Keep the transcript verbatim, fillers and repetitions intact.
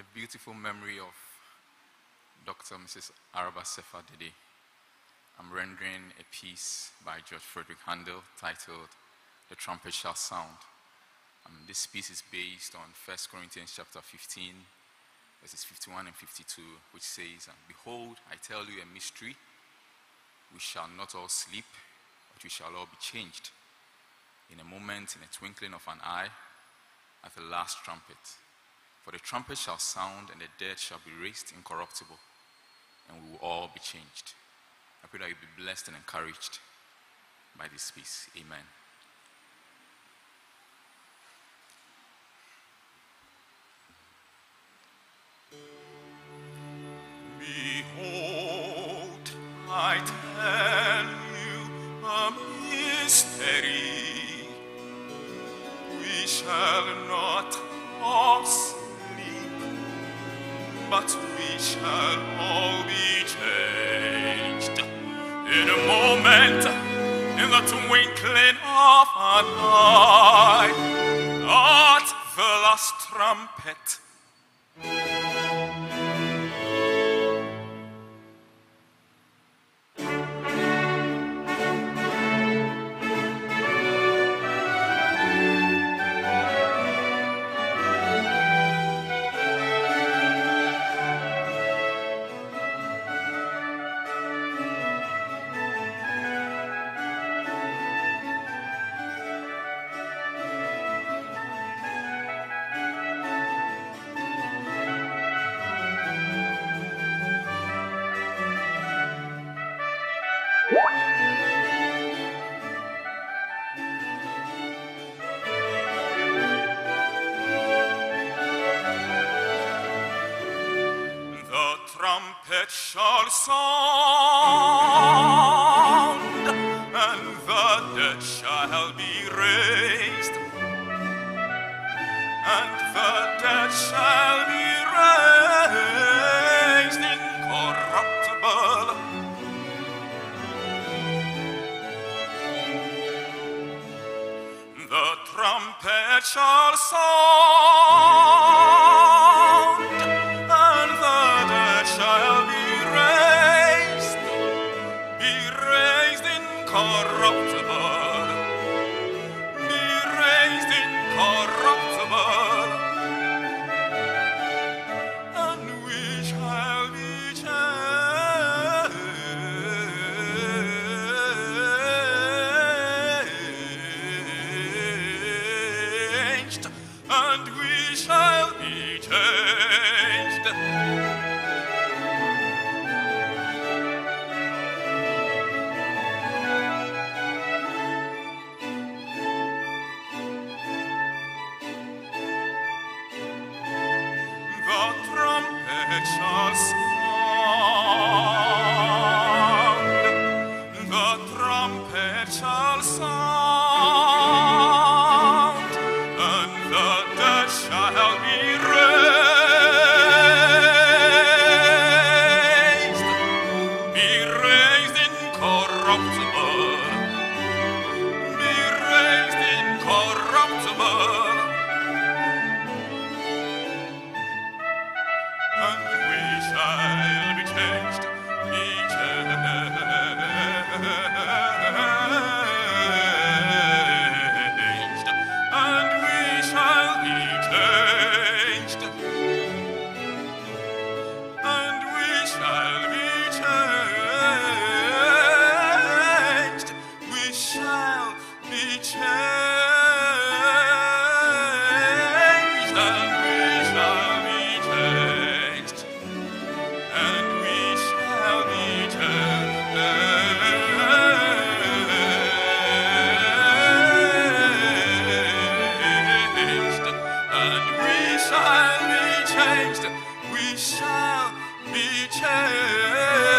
beautiful memory of Doctor Missus Araba Sefa-Dedeh, I'm rendering a piece by George Frideric Handel titled The Trumpet Shall Sound. Um, this piece is based on First Corinthians chapter fifteen, verses fifty-one and fifty-two, which says, "Behold, I tell you a mystery. We shall not all sleep, but we shall all be changed. In a moment, in a twinkling of an eye, at the last trumpet. For the trumpet shall sound, and the dead shall be raised incorruptible, and we will all be changed." I pray that you'll be blessed and encouraged by this piece. Amen. Behold, I tell you a mystery. We shall not all sleep, but we shall all be changed. In a moment, in the twinkling of an eye, at the last trumpet. Trumpet shall sound, and the dead shall be raised, and the dead shall be raised incorruptible. The trumpet shall sound, and the dead shall be raised, be raised incorruptible, be raised incorruptible, and we shall be changed, and we shall be changed. The trumpet shall sound, the trumpet shall sound, and the dead shall be raised, be raised incorruptible, be raised incorruptible, and we shall be changed, be changed, and we shall be changed, and we shall be changed, we shall be changed, and we shall be changed, and we shall be changed, and we shall be changed, we shall be changed.